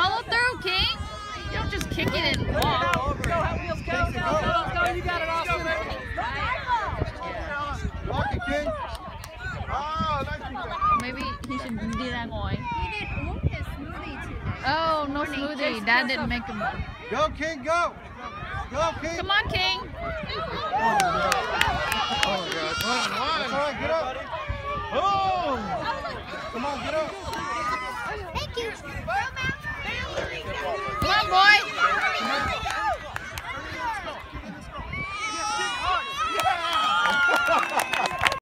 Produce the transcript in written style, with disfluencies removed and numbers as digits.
Follow through, King. You don't just kick it and walk. Go, Wheels, go. You got it, Austin. Walk it, King. Oh, nice. Maybe he should do that boy. He did his smoothie today. Oh, no smoothie. Dad didn't make him. Go, King, go. Go, King. Come on, King. Oh, my God. Come on, get up. Oh!